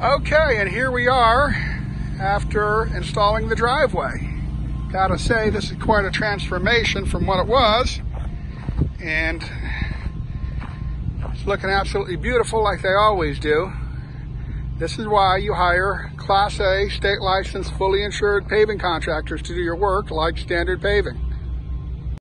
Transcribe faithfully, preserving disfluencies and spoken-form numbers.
Okay, and here we are after installing the driveway. Gotta say, this is quite a transformation from what it was, and it's looking absolutely beautiful like they always do. This is why you hire Class A, state licensed, fully insured paving contractors to do your work like Standard Paving.